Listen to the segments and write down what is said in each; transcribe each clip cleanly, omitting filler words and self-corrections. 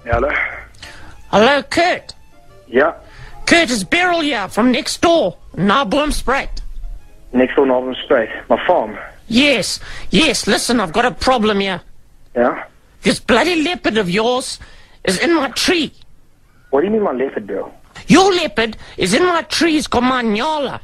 Hello? Hello, Kurt. Yeah. Kurt, it's Beryl here from next door, Naboomspruit. Next door, Naboomspruit. My farm. Yes, listen, I've got a problem here. Yeah? This bloody leopard of yours is in my tree. What do you mean my leopard, Bill? Your leopard is in my tree, it's called my Nyala.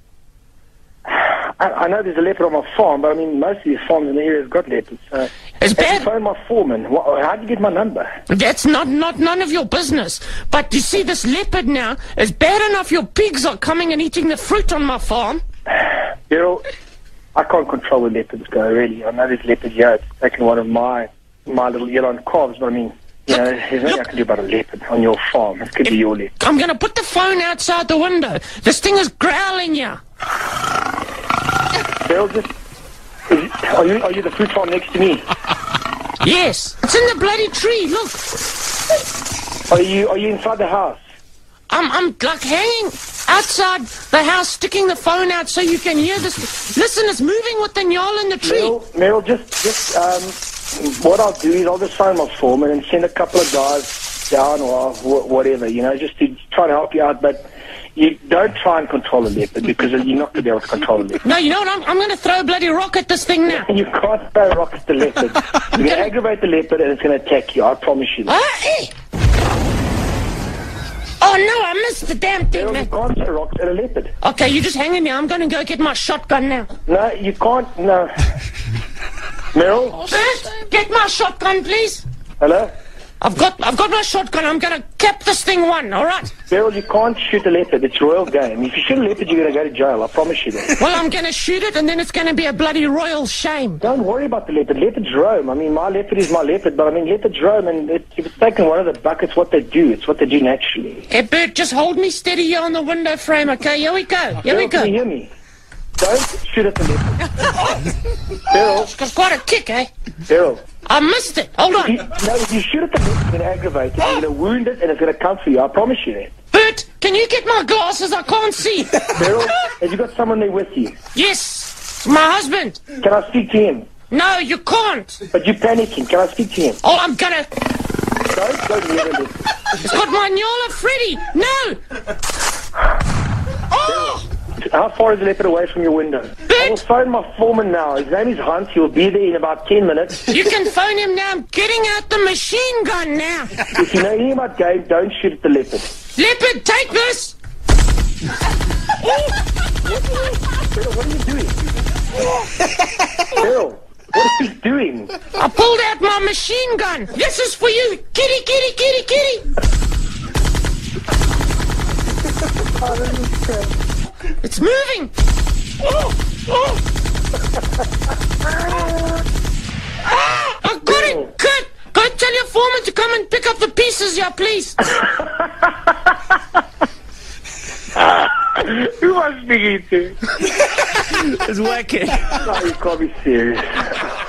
I know there's a leopard on my farm, but I mean, most of these farms in the area have got leopards. So It's have you bad. phoned my foreman? How did you get my number? That's not none of your business. But you see, this leopard now is bad enough your pigs are coming and eating the fruit on my farm. Beryl, I can't control where leopards go, really. I know there's leopards here. It's taken one of my little yellow calves, but I mean, you know, there's nothing I can do about a leopard on your farm. It could be your leopard. I'm going to put the phone outside the window. This thing is growling here. Beryl, are you the fruit farm next to me? Yes, it's in the bloody tree, look. Are you inside the house? I'm like hanging outside the house, sticking the phone out so you can hear this. Listen, it's moving with the Nyala in the tree. Meryl, what I'll do is I'll just phone my foreman and send a couple of guys down or whatever, you know, just to try to help you out. But you don't try and control a leopard because you're not going to be able to control a leopard. No, you know what? I'm going to throw a bloody rock at this thing now. You can't throw rocks at the leopard. You're going to aggravate the leopard and it's going to attack you. I promise you that. Oh, no, I missed the damn thing, Meryl, man. you can't throw rocks at a leopard. Okay, you just hang in there. I'm going to go get my shotgun now. No, you can't. No. Meryl? First, get my shotgun, please. Hello? I've got my shotgun. I'm going to cap this thing one, all right? Beryl, you can't shoot a leopard. It's royal game. If you shoot a leopard, you're going to go to jail. I promise you that. Well, I'm going to shoot it, and then it's going to be a bloody royal shame. Don't worry about the leopard. Leopards roam. I mean, my leopard is my leopard, but I mean, leopards roam, and if it's taken one of the buckets, what they do. It's what they do naturally. Hey, Bert, just hold me steady here on the window frame, okay? Here we go. Here we Beryl, can you go. hear me? Don't shoot at the leopard. Beryl, It's got quite a kick, eh? Beryl. I missed it. Hold on. If you shoot at the leopard, it's going to aggravate it. You're going to wound it, and it's going to come for you. I promise you that. Bert, can you get my glasses? I can't see. Beryl, have you got someone there with you? Yes, my husband. Can I speak to him? No, you can't. But you're panicking. Can I speak to him? Oh, I'm gonna. Don't go near the leopard. It's got my Nyala Freddy. No. Oh, How far is the leopard away from your window? I will phone my foreman now. His name is Hunt. He will be there in about 10 minutes. you can phone him now. I'm getting out the machine gun now. If you know anything about game, don't shoot at the leopard. Leopard, take this. Beryl, what are you doing? Beryl, what is he doing? I pulled out my machine gun. This is for you. Kitty, kitty, kitty, kitty. It's moving. I got it. Kurt, go tell your foreman to come and pick up the pieces here, please. Who am I speaking to? It's working. No, you can't be serious.